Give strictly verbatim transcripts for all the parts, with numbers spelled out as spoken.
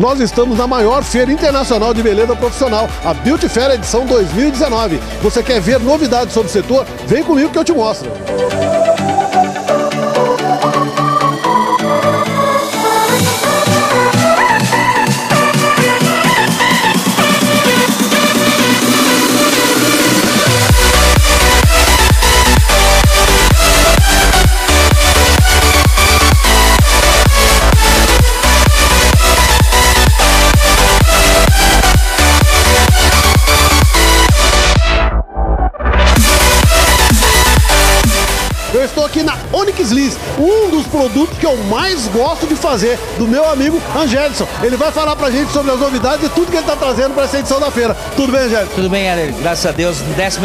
nós estamos na maior feira internacional de beleza profissional, a Beauty Fair edição dois mil e dezenove. Você quer ver novidades sobre o setor? Vem comigo que eu te mostro. Eu estou aqui na Onyx Liz, um dos produtos que eu mais gosto de fazer, do meu amigo Angélison. Ele vai falar pra gente sobre as novidades e tudo que ele está trazendo para essa edição da feira. Tudo bem, Angélison? Tudo bem, Heller. Graças a Deus. décima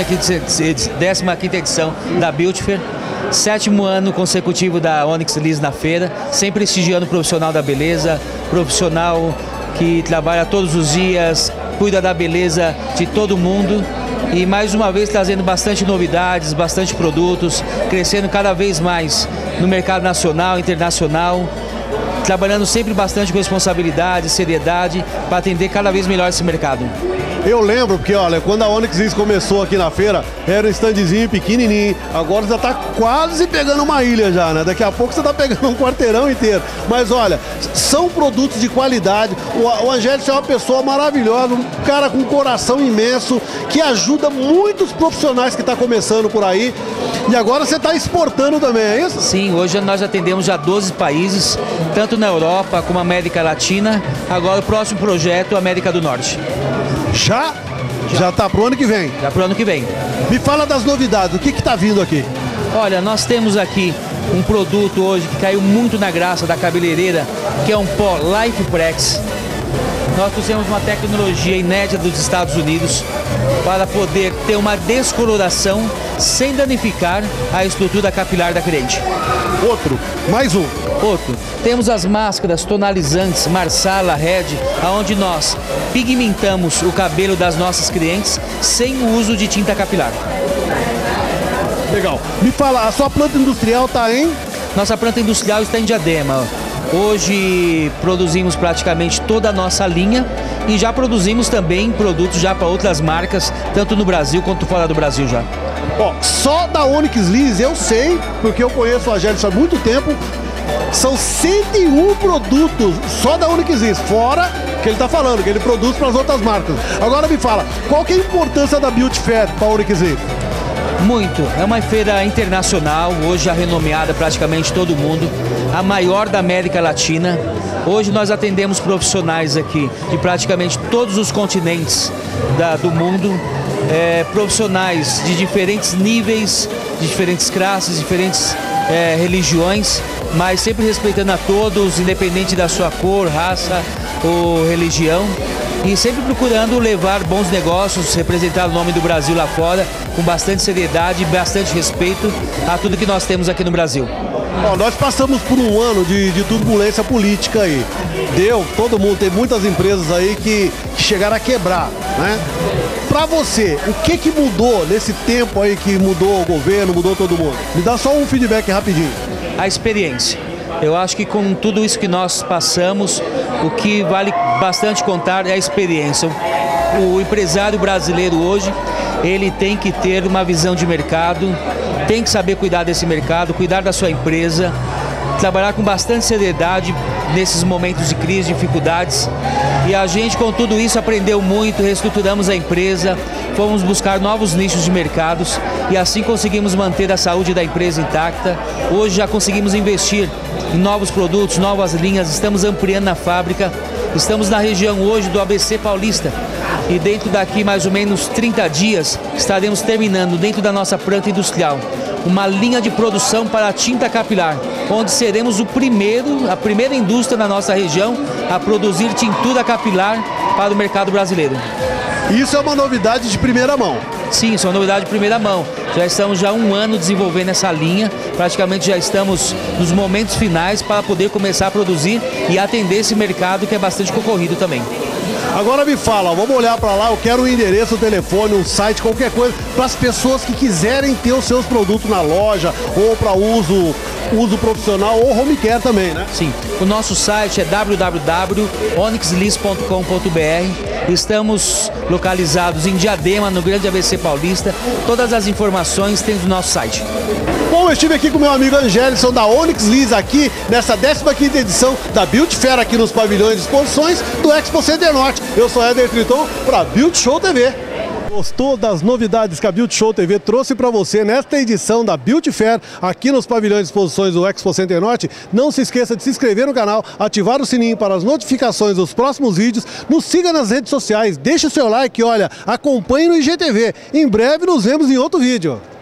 quinta edição da Beauty Fair. Sétimo ano consecutivo da Onyx Liz na feira. Sempre prestigiando o profissional da beleza, profissional que trabalha todos os dias, cuida da beleza de todo mundo. E mais uma vez trazendo bastante novidades, bastante produtos, crescendo cada vez mais no mercado nacional, internacional, trabalhando sempre bastante com responsabilidade, seriedade, para atender cada vez melhor esse mercado. Eu lembro porque, olha, quando a Onyx Liz começou aqui na feira, era um standzinho pequenininho, agora já está quase pegando uma ilha já, né? Daqui a pouco você está pegando um quarteirão inteiro. Mas olha, são produtos de qualidade, o, o Angélison é uma pessoa maravilhosa, um cara com um coração imenso, que ajuda muitos profissionais que estão começando por aí. E agora você está exportando também, é isso? Sim, hoje nós atendemos já doze países, tanto na Europa como América Latina. Agora o próximo projeto, América do Norte. Já? Já está para o ano que vem? Já para o ano que vem. Me fala das novidades, o que está vindo aqui? Olha, nós temos aqui um produto hoje que caiu muito na graça da cabeleireira, que é um pó Life Prex. Nós trouxemos uma tecnologia inédita dos Estados Unidos para poder ter uma descoloração sem danificar a estrutura capilar da cliente. Outro, mais um. Outro, temos as máscaras tonalizantes Marsala Red, onde nós pigmentamos o cabelo das nossas clientes sem o uso de tinta capilar. Legal. Me fala, a sua planta industrial está em? Nossa planta industrial está em Diadema. Hoje produzimos praticamente toda a nossa linha e já produzimos também produtos já para outras marcas, tanto no Brasil quanto fora do Brasil já. Ó, só da Onyx Liz eu sei, porque eu conheço o Angélison há muito tempo, são cento e um produtos só da Onyx Liz, fora que ele está falando, que ele produz para as outras marcas. Agora me fala, qual que é a importância da Beauty Fair para a Onyx Liz? Muito, é uma feira internacional, hoje já renomeada praticamente todo mundo, a maior da América Latina. Hoje nós atendemos profissionais aqui de praticamente todos os continentes da, do mundo, é, profissionais de diferentes níveis, de diferentes classes, diferentes é, religiões, mas sempre respeitando a todos, independente da sua cor, raça ou religião. E sempre procurando levar bons negócios, representar o nome do Brasil lá fora, com bastante seriedade e bastante respeito a tudo que nós temos aqui no Brasil. Ó, nós passamos por um ano de, de turbulência política aí. Deu, todo mundo, tem muitas empresas aí que, que chegaram a quebrar, né? Pra você, o que que mudou nesse tempo aí que mudou o governo, mudou todo mundo? Me dá só um feedback rapidinho. A experiência. Eu acho que com tudo isso que nós passamos, o que vale bastante contar é a experiência. O empresário brasileiro hoje, ele tem que ter uma visão de mercado, tem que saber cuidar desse mercado, cuidar da sua empresa, trabalhar com bastante seriedade nesses momentos de crise, dificuldades. E a gente, com tudo isso, aprendeu muito, reestruturamos a empresa, fomos buscar novos nichos de mercados e assim conseguimos manter a saúde da empresa intacta. Hoje já conseguimos investir em novos produtos, novas linhas, estamos ampliando a fábrica, estamos na região hoje do A B C Paulista e dentro daqui mais ou menos trinta dias estaremos terminando dentro da nossa planta industrial uma linha de produção para a tinta capilar, onde seremos o primeiro, a primeira indústria na nossa região a produzir tintura capilar para o mercado brasileiro. Isso é uma novidade de primeira mão. Sim, isso é uma novidade de primeira mão. Já estamos já há um ano desenvolvendo essa linha, praticamente já estamos nos momentos finais para poder começar a produzir e atender esse mercado que é bastante concorrido também. Agora me fala, vamos olhar para lá, eu quero um endereço, um telefone, um site, qualquer coisa, para as pessoas que quiserem ter os seus produtos na loja ou para uso uso profissional ou home care também, né? Sim, o nosso site é w w w ponto onyx lis ponto com ponto b r. Estamos localizados em Diadema, no Grande A B C Paulista. Todas as informações tem no nosso site. Bom, eu estive aqui com meu amigo Angelson da Onyx Lis aqui nessa décima quinta edição da Beauty Fair aqui nos pavilhões de exposições do Expo Center Norte. Eu sou Éder Triton para Beauty Show T V. Gostou das novidades que a Beauty Show T V trouxe para você nesta edição da Beauty Fair aqui nos pavilhões de exposições do Expo Center Norte? Não se esqueça de se inscrever no canal, ativar o sininho para as notificações dos próximos vídeos, nos siga nas redes sociais, deixe o seu like e olha, acompanhe no I G T V. Em breve nos vemos em outro vídeo.